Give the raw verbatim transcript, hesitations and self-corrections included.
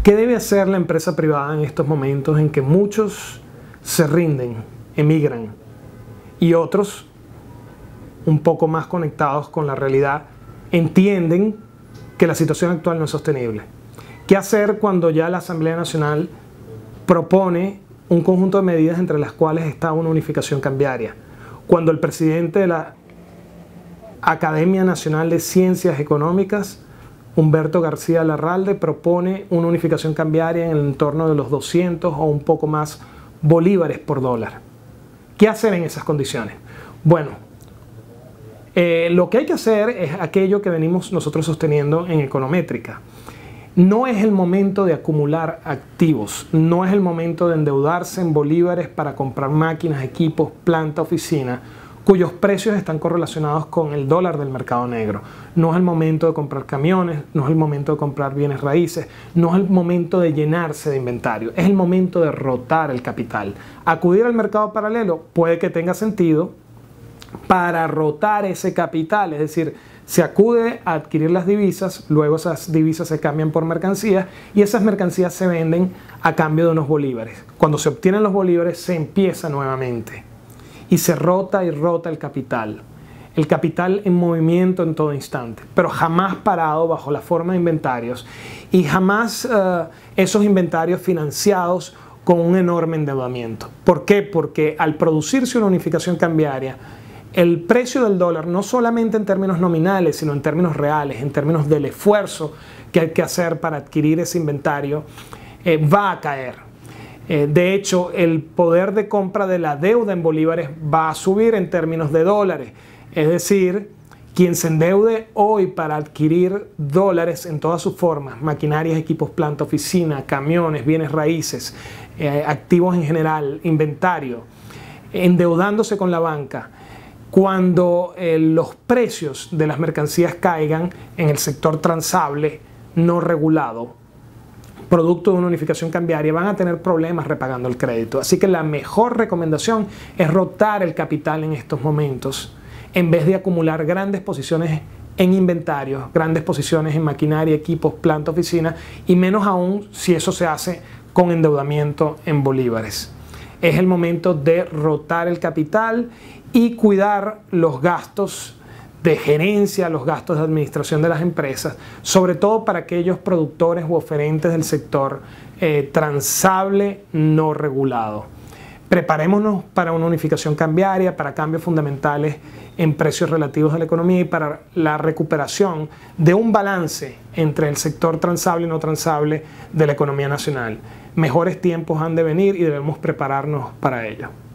¿Qué debe hacer la empresa privada en estos momentos en que muchos se rinden, emigran, y otros, un poco más conectados con la realidad, entienden que la situación actual no es sostenible? ¿Qué hacer cuando ya la Asamblea Nacional propone un conjunto de medidas entre las cuales está una unificación cambiaria? Cuando el presidente de la Academia Nacional de Ciencias Económicas, Humberto García Larralde, propone una unificación cambiaria en el entorno de los doscientos o un poco más bolívares por dólar. ¿Qué hacer en esas condiciones? Bueno, eh, lo que hay que hacer es aquello que venimos nosotros sosteniendo en Econométrica. No es el momento de acumular activos, no es el momento de endeudarse en bolívares para comprar máquinas, equipos, planta, oficina, cuyos precios están correlacionados con el dólar del mercado negro. No es el momento de comprar camiones, no es el momento de comprar bienes raíces, no es el momento de llenarse de inventario, es el momento de rotar el capital. Acudir al mercado paralelo puede que tenga sentido para rotar ese capital, es decir, se acude a adquirir las divisas, luego esas divisas se cambian por mercancías y esas mercancías se venden a cambio de unos bolívares. Cuando se obtienen los bolívares se empieza nuevamente y se rota y rota el capital. El capital en movimiento en todo instante, pero jamás parado bajo la forma de inventarios y jamás uh, esos inventarios financiados con un enorme endeudamiento. ¿Por qué? Porque al producirse una unificación cambiaria, el precio del dólar, no solamente en términos nominales, sino en términos reales, en términos del esfuerzo que hay que hacer para adquirir ese inventario, eh, va a caer. Eh, de hecho, el poder de compra de la deuda en bolívares va a subir en términos de dólares. Es decir, quien se endeude hoy para adquirir dólares en todas sus formas, maquinarias, equipos, planta, oficina, camiones, bienes raíces, eh, activos en general, inventario, endeudándose con la banca, cuando eh, los precios de las mercancías caigan en el sector transable no regulado, producto de una unificación cambiaria, van a tener problemas repagando el crédito. Así que la mejor recomendación es rotar el capital en estos momentos, en vez de acumular grandes posiciones en inventarios, grandes posiciones en maquinaria, equipos, planta, oficina, y menos aún si eso se hace con endeudamiento en bolívares. Es el momento de rotar el capital y cuidar los gastos de gerencia, los gastos de administración de las empresas, sobre todo para aquellos productores u oferentes del sector eh, transable no regulado. Preparémonos para una unificación cambiaria, para cambios fundamentales en precios relativos de la economía y para la recuperación de un balance entre el sector transable y no transable de la economía nacional. Mejores tiempos han de venir y debemos prepararnos para ello.